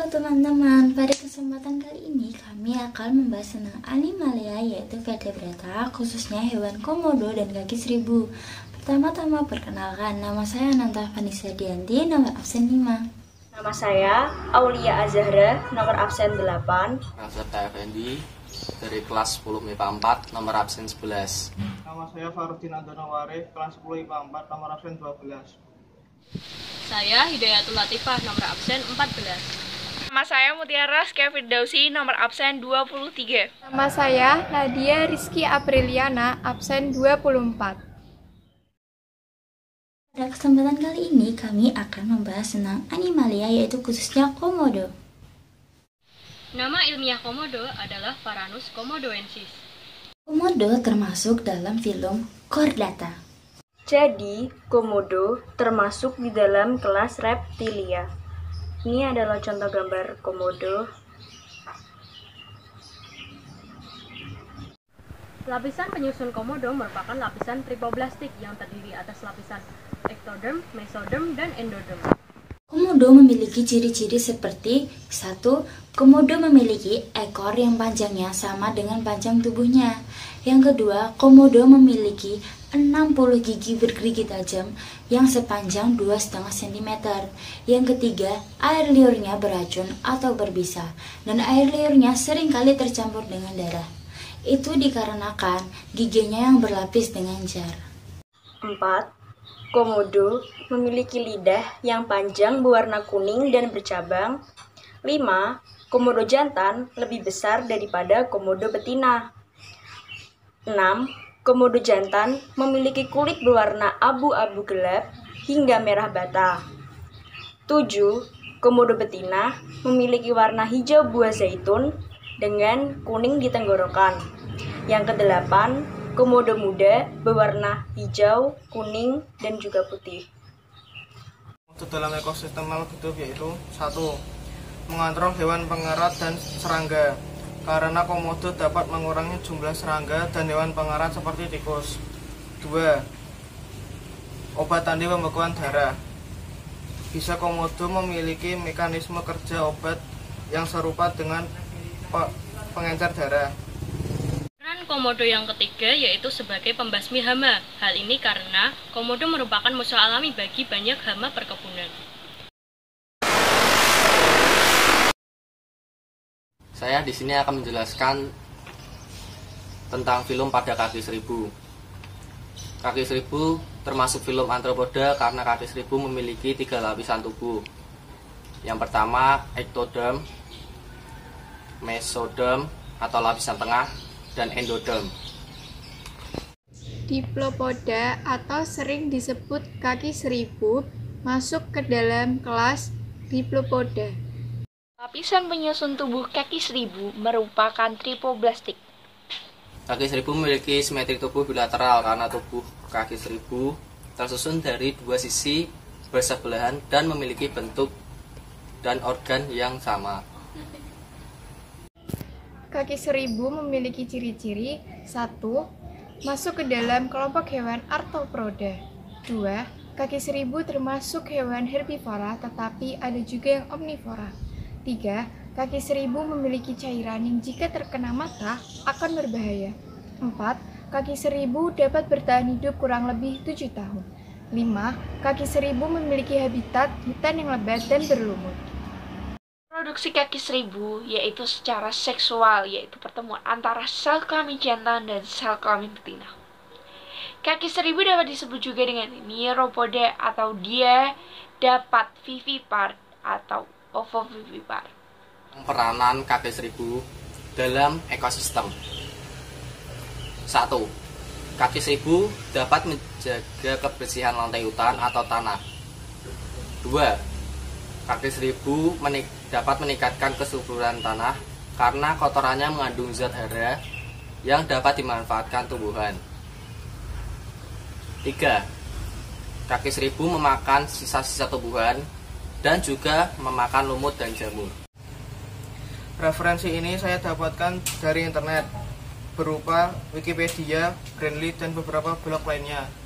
Halo teman-teman, pada kesempatan kali ini kami akan membahas tentang animalia yaitu vertebrata, khususnya hewan komodo dan kaki seribu. Pertama-tama perkenalkan, nama saya Nanta Vanessa Dianti, nomor absen 5. Nama saya Aulia Azahra, nomor absen 8. Rafsata Effendi dari kelas 10 MIPA 4, nomor absen 11. Nama saya Farudin Andonaware, kelas 10 IPA 4, nomor absen 12. Saya Hidayatul Latifah, nomor absen 14. Nama saya Mutiara Rizky Firdausi, nomor absen 23. Nama saya Nadia Rizky Apriliana, absen 24. Pada kesempatan kali ini kami akan membahas tentang animalia yaitu khususnya komodo. Nama ilmiah komodo adalah Varanus komodoensis. Komodo termasuk dalam film Chordata. Jadi, komodo termasuk di dalam kelas reptilia. Ini adalah contoh gambar komodo. Lapisan penyusun komodo merupakan lapisan tripoblastik yang terdiri atas lapisan ectoderm, mesoderm, dan endoderm. Komodo memiliki ciri-ciri seperti 1. Komodo memiliki ekor yang panjangnya sama dengan panjang tubuhnya. Yang kedua, komodo memiliki 60 gigi bergerigi tajam yang sepanjang 2,5 cm. Yang ketiga, air liurnya beracun atau berbisa, dan air liurnya seringkali tercampur dengan darah. Itu dikarenakan giginya yang berlapis dengan jar. 4. Komodo memiliki lidah yang panjang berwarna kuning dan bercabang. 5. Komodo jantan lebih besar daripada komodo betina. 6. Komodo jantan memiliki kulit berwarna abu-abu gelap hingga merah bata. 7. Komodo betina memiliki warna hijau buah zaitun dengan kuning di tenggorokan. Yang ke-8, komodo muda berwarna hijau, kuning, dan juga putih. Untuk dalam ekosistem makhluk hidup yaitu 1. Mengontrol hewan pengerat dan serangga. Karena komodo dapat mengurangi jumlah serangga dan hewan pengerat seperti tikus. 2. Obat anti pembekuan darah. Bisa komodo memiliki mekanisme kerja obat yang serupa dengan pengencer darah. Peran komodo yang ketiga yaitu sebagai pembasmi hama. Hal ini karena komodo merupakan musuh alami bagi banyak hama perkebunan. Saya di sini akan menjelaskan tentang film Pada Kaki Seribu. Kaki Seribu termasuk film antropoda karena kaki seribu memiliki 3 lapisan tubuh. Yang pertama, ectoderm, mesoderm atau lapisan tengah, dan endoderm. Diplopoda atau sering disebut kaki seribu masuk ke dalam kelas Diplopoda. Lapisan penyusun tubuh kaki seribu merupakan tripoblastik. Kaki seribu memiliki simetri tubuh bilateral karena tubuh kaki seribu tersusun dari 2 sisi bersebelahan dan memiliki bentuk dan organ yang sama. Kaki seribu memiliki ciri-ciri 1. Masuk ke dalam kelompok hewan arthropoda. 2. Kaki seribu termasuk hewan herbivora tetapi ada juga yang omnivora. 3. Kaki seribu memiliki cairan yang jika terkena mata akan berbahaya. 4. Kaki seribu dapat bertahan hidup kurang lebih 7 tahun. 5. Kaki seribu memiliki habitat hutan yang lebat dan berlumut. Produksi kaki seribu yaitu secara seksual, yaitu pertemuan antara sel kelamin jantan dan sel kelamin betina. Kaki seribu dapat disebut juga dengan neuropoda atau dia dapat vivipar atau ovovivipar. Peranan kaki seribu dalam ekosistem. 1. Kaki seribu dapat menjaga kebersihan lantai hutan atau tanah. 2. Kaki seribu dapat meningkatkan kesuburan tanah karena kotorannya mengandung zat hara yang dapat dimanfaatkan tumbuhan. 3. Kaki seribu memakan sisa-sisa tumbuhan dan juga memakan lumut dan jamur. Referensi ini saya dapatkan dari internet berupa Wikipedia, Brainly, dan beberapa blog lainnya.